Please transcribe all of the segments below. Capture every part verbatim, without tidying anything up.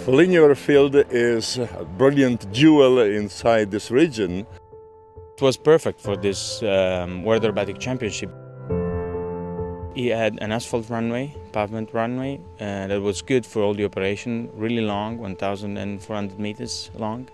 Linear field is a brilliant jewel inside this region. It was perfect for this um, World Aerobatic Championship. He had an asphalt runway, pavement runway, uh, that was good for all the operation, really long, one thousand four hundred meters long.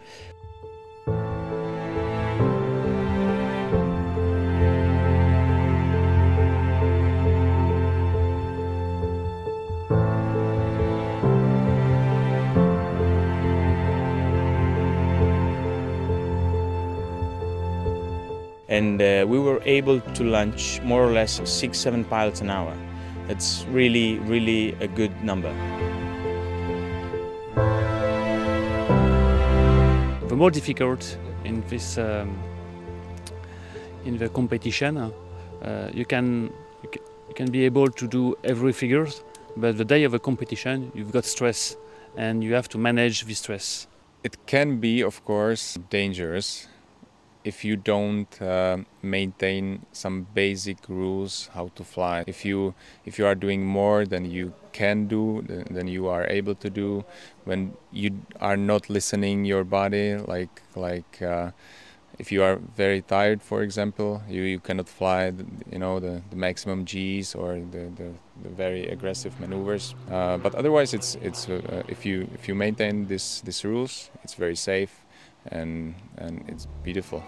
And uh, we were able to launch more or less six, seven pilots an hour. That's really, really a good number. The more difficult in this um, in the competition, uh, you can you can you can be able to do every figures, but the day of a competition, you've got stress, and you have to manage the stress. It can be, of course, dangerous if you don't uh, maintain some basic rules how to fly. If you if you are doing more than you can do, than you are able to do, when you are not listening your body, like like uh, if you are very tired, for example, you, you cannot fly the, you know the, the maximum G's or the, the, the very aggressive maneuvers. Uh, but otherwise, it's it's uh, if you if you maintain this these rules, it's very safe. And, and it's beautiful.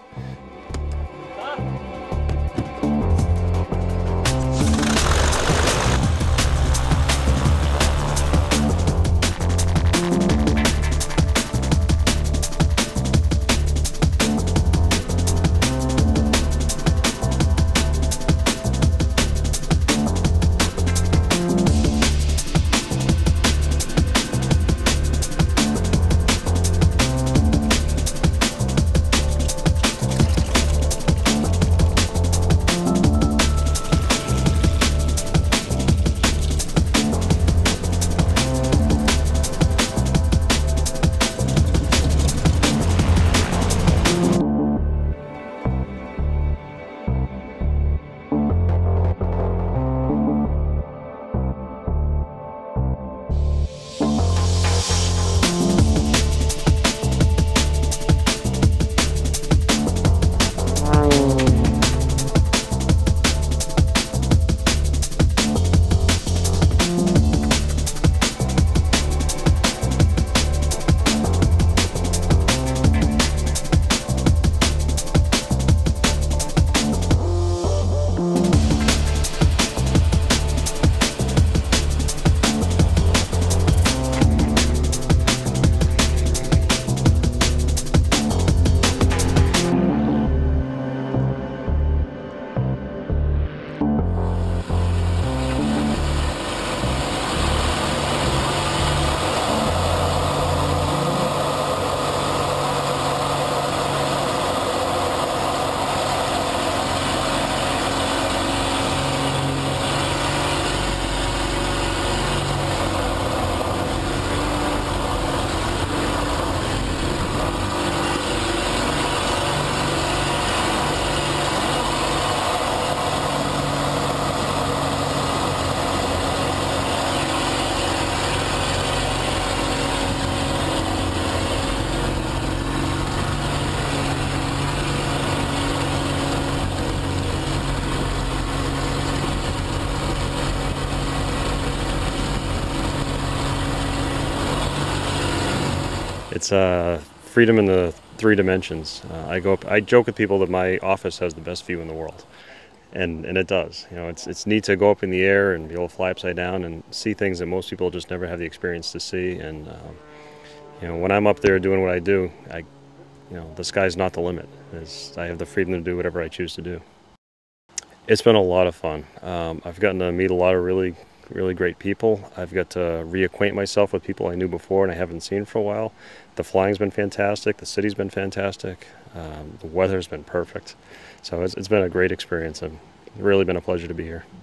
It's uh, freedom in the three dimensions. Uh, I go up, I joke with people that my office has the best view in the world, and and it does. You know, it's it's neat to go up in the air and be able to fly upside down and see things that most people just never have the experience to see. And uh, you know, when I'm up there doing what I do, I, you know, the sky's not the limit. It's, I have the freedom to do whatever I choose to do. It's been a lot of fun. Um, I've gotten to meet a lot of really. really great people. I've got to reacquaint myself with people I knew before and I haven't seen for a while. The flying's been fantastic. The city's been fantastic. Um, the weather's been perfect. So it's, it's been a great experience. It's really been a pleasure to be here.